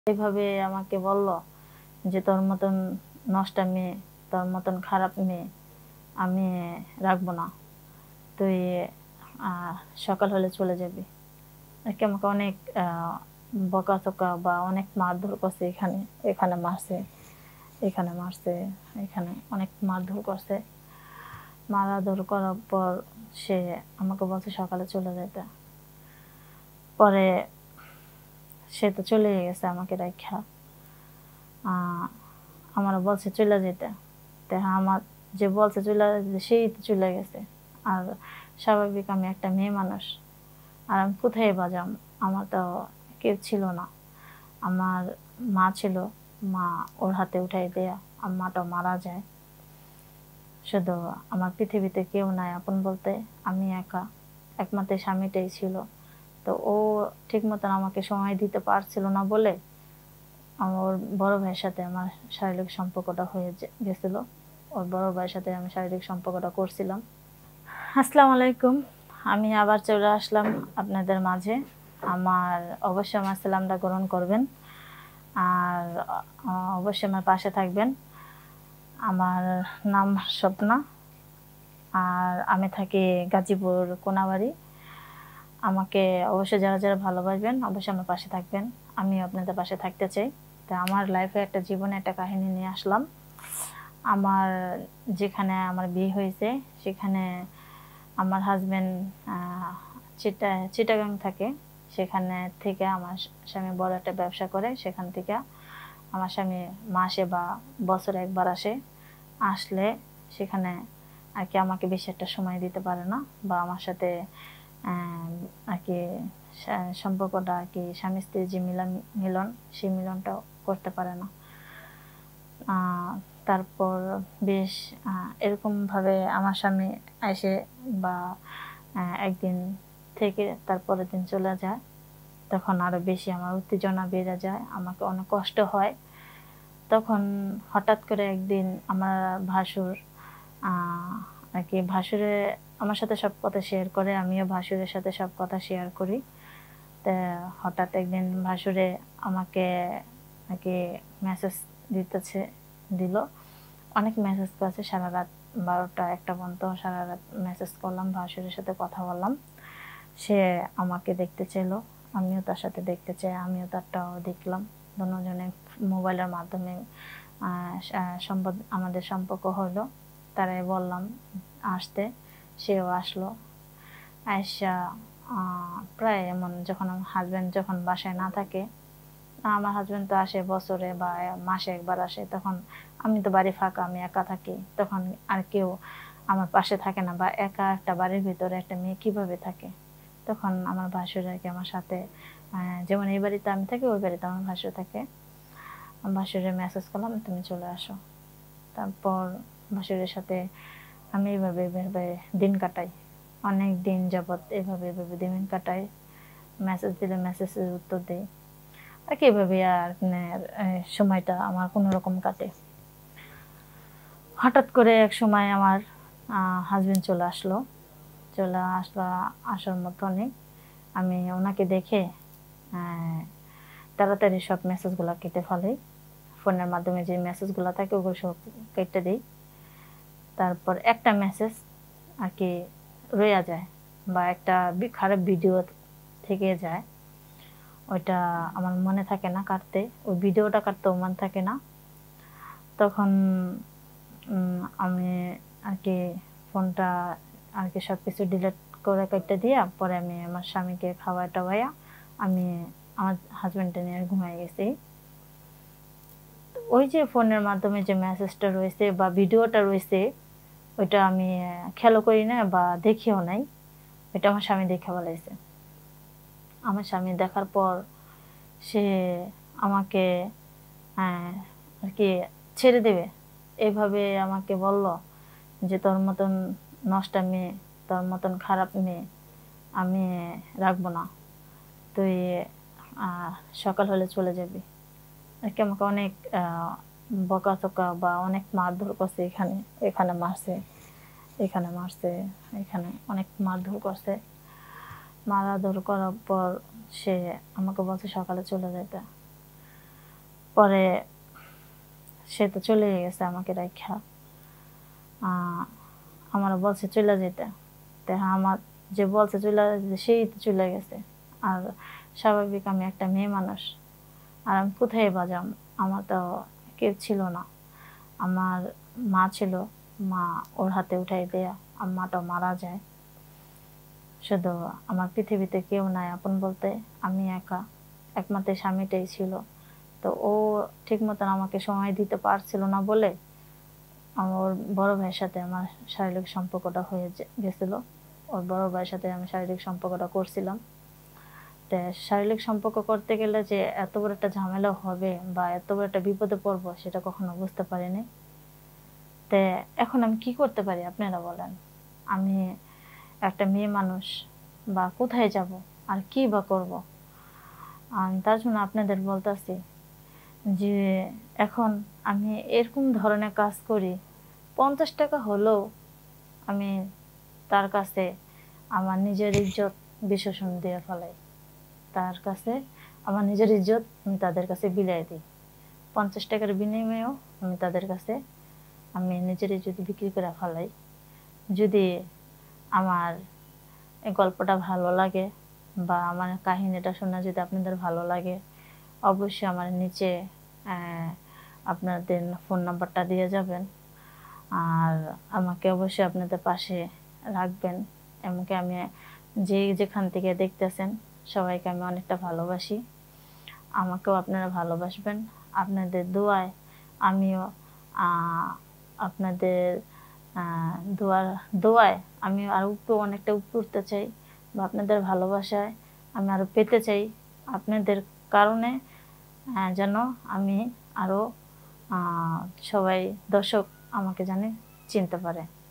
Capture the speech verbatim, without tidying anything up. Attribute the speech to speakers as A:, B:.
A: এভাবে আমাকে বলল যে, "তোর মতন নষ্টা মেয়ে, তোর মতন খারাপ মেয়ে আমি রাখবো না। তুই আ সকাল হলে চলে যাবি।" আরকি আমাকে অনেক আ বকাঝকা বা অনেক মারধর করছে এখানে, এখানে মারছে, এখানে মারছে, এখানে অনেক মারধর করছে। মারাধর করার পর সে আমাকে বলছে সকালে চলে যাইতে। পরে সে তো চলেই গেছে আমাকে রাইখা। আ আমারও বলছে চইলা যেতে। তে আমার যে বলছে চইলা যেতে সেই তো চইলা গেছে। আর স্বাভাবিক আমি একটা মেয়ে মানুষ। আর আমি কোথায় বা যাম? আমার তো কেউ ছিল না। আমার মা ছিল, মা ওর হাতে উঠাই দেয়া, আম্মাটা মারা যায়। শুধু আমার পৃথিবীতে কেউ নাই আপন বলতে, আমি একা। একমাত্র স্বামীটাই ছিল। তো ও ঠিক মতন আমাকে সময় দিতে পারছিল না বলে আমার বড় ভাইয়ের সাথে আমার শারীরিক সম্পর্কটা হয়ে যে গেছিল। ওর বড় ভাইয়ের সাথে আমি শারীরিক সম্পর্কটা করছিলাম। আসসালামু আলাইকুম। আমি আবার চলে আসলাম আপনাদের মাঝে। আমার অবশ্যই আমার সালামটা গ্রহণ করবেন। আর অ অবশ্যই আমার পাশে থাকবেন। আমার নাম স্বপ্না। আর আমি থাকি গাজীপুর কোনাবাড়ি। আমাকে অবশ্যই যারা, যারা ভালোবাসবেন অবশ্যই আমার পাশে থাকবেন। আমিও আপনাদের পাশে থাকতে চাই। তো আমার লাইফে একটা জীবনে একটা কাহিনী নিয়ে আসলাম। আমার যেখানে আমার বিয়ে হয়েছে সেখানে আমার হাসব্যান্ড আ চিটা চিটাগাং থাকে। সেখানে থেকে আমার স্বামী বড় একটা ব্যবসা করে। সেখান থেকে আমার স্বামী মাসে বা বছরে একবার আসে। আসলে সেখানে আরকি আমাকে বেশি একটা সময় দিতে পারে না বা আমার সাথে অ্যা আরকি সা সম্পর্কটা আরকি স্বামী-স্ত্রীর যে মিলন মিলন সেই মিলনটাও করতে পারে না। আ তারপর বেশ আ এরকমভাবে আমার স্বামী আইসে বা অ্যা একদিন থেকে তার পরের দিন চলে যায়। তখন আরো বেশি আমার উত্তেজনা বেড়ে যায়। আমাকে অনেক কষ্ট হয়। তখন হঠাৎ করে একদিন আমার ভাসুর আ আরকি ভাসুরে আমার সাথে সব কথা শেয়ার করে। আমিও ভাসুরের সাথে সব কথা শেয়ার করি। তা হঠাৎ একদিন ভাসুরে আমাকে আরকি মেসেজ দিতেছে দিল। অনেক মেসেজ করেছে সারারাত বারোটা একটা পর্যন্ত সারারাত মেসেজ করলাম, ভাসুরের সাথে কথা বললাম। সে আমাকে দেখতে চাইলো। আমিও তার সাথে দেখতে চাই। আমিও তারটাও দেখলাম। দোনোজনে মোবাইলের মাধ্যমে আ সা সম্পদ আমাদের সম্পর্ক হলো। তারে বললাম আসতে। সেও আসলো। আইসা আ প্রায় এমন যখন আমার হাসব্যান্ড যখন বাসায় না থাকে, আমার হাসব্যান্ড তো আসে বছরে বা মাসে একবার আসে। তখন আমি তো বাড়ি ফাঁকা, আমি একা থাকি। তখন আর কেউ আমার পাশে থাকে না বা একা একটা বাড়ির ভিতরে একটা মেয়ে কিভাবে থাকে? তখন আমার ভাসুর আরকি আমার সাথে আ যেমন এই বাড়িতে আমি থাকি, ওই বাড়িতে আমার ভাসুর থাকে। ভাসুরে মেসেজ করলাম, "তুমি চলে আসো।" তারপর ভাসুরের সাথে আমি এভাবে, এভাবে দিন কাটাই। অনেক দিন যাবৎ এভাবে, এভাবে দিন কাটাই। মেসেজ দিলে মেসেজের উত্তর দেই। আরকি এভাবে আর আপনার এ সময়টা আমার কোনরকম কাটে। হঠাৎ করে একসময় আমার আ হাসব্যান্ড চলে আসলো। চলে আসলো আসার মতনই আমি ওনাকে দেখে অ্যা তাড়াতাড়ি সব মেসেজগুলা কেটে ফেলাই। ফোনের মাধ্যমে যে মেসেজগুলা থাকে ওগুলো সব কেটে দেই। তারপর একটা মেসেজ আরকি রইয়া যায় বা একটা বি খারাপ ভিডিও থেকে যায়। ওইটা আমার মনে থাকে না কাটতে। ওই ভিডিওটা কাটতেও মন থাকে না। তখন উম আমি আরকি ফোনটা আরকি সবকিছু ডিলিট করে কাইট্টা দিয়া পরে আমি আমার স্বামীকে খাওয়ায়-টাওয়াইয়া আমি আমার হাসব্যান্ডকে নিয়ে ঘুমায়ে গেছি। ওই যে ফোনের মাধ্যমে যে মেসেজটা রয়েছে বা ভিডিওটা রয়েছে, ওইটা আমি খেয়ালও করি না বা দেখিও নাই। এটা আমার স্বামী দেখে ফেলাইছে। আমার স্বামী দেখার পর সে আমাকে অ্যা আরকি ছেড়ে দেবে। এভাবে আমাকে বলল যে, "তোর মতন নষ্টা মেয়ে, তোর মতন খারাপ মেয়ে আমি রাখবো না। তুই আ সকাল হলে চলে যাবি।" আরকি আমাকে অনেক আ বকাঝকা বা অনেক মারধর করছে এখানে, এখানে মারছে, এখানে মারছে, এখানে অনেক মারধর করছে। মারাধর করার পর সে আমাকে বলছে সকালে চলে যাইতে। পরে সে তো চলে গেছে আমাকে রাইখা। আমার বলছে চলে যেতে, তো আমার যে বলছে চলে যেতে সেই তো চলে গেছে। আর স্বাভাবিক আমি একটা মেয়ে মানুষ, আর আমি কোথায় বাজাম? আমার তো কেউ ছিল না। আমার মা ছিল, মা ওর হাতে উঠাই দেয়া, আম্মাটা মারা যায়। শুধু আমার পৃথিবীতে কেউ নাই আপন বলতে, আমি একা, একমাত্র স্বামীটাই ছিল। তো ও ঠিক মতন আমাকে সময় দিতে পারছিল না বলে আমার বড় ভাইয়ের সাথে আমার শারীরিক সম্পর্কটা হয়ে গেছিল। ওর বড় ভাইয়ের সাথে আমি শারীরিক সম্পর্কটা করছিলাম। তো শারীরিক সম্পর্ক করতে গেলে যে এত বড় একটা ঝামেলা হবে বা এত বড় একটা বিপদে পড়বো সেটা কখনো বুঝতে পারিনি। তো এখন আমি কি করতে পারি আপনারা বলেন? আমি একটা মেয়ে মানুষ, বা কোথায় যাব আর কি বা করব? তার জন্য আপনাদের বলতেছি যে এখন আমি এরকম ধরনের কাজ করি, পঞ্চাশ টাকা হলেও আমি তার কাছে আমার নিজের ইজ্জত বিসর্জন দিয়ে ফেলাই। তার কাছে আমার নিজের ইজ্জত আমি তাদের কাছে বিলাই দিই। পঞ্চাশ টাকার বিনিময়েও আমি তাদের কাছে আমি নিজের ইজ্জত বিক্রি করে ফেলাই। যদি আমার এই গল্পটা ভালো লাগে বা আমার কাহিনীটা শোনা যদি আপনাদের ভালো লাগে, অবশ্যই আমার নিচে আপনাদের ফোন নাম্বারটা দিয়ে যাবেন। আর আমাকে অবশ্যই আপনাদের পাশে রাখবেন। এমনকি আমি যে যেখান থেকে দেখতেছেন সবাইকে আমি অনেকটা ভালোবাসি, আমাকেও আপনারা ভালোবাসবেন। আপনাদের দোয়ায় আমিও আপনাদের দোয়ার দোয়ায় আমি আরও উপরে অনেকটা উপরে উঠতে চাই, বা আপনাদের ভালোবাসায় আমি আরও পেতে চাই। আপনাদের কারণে যেন আমি আরও সবাই দর্শক আমাকে জানে চিনতে পারে।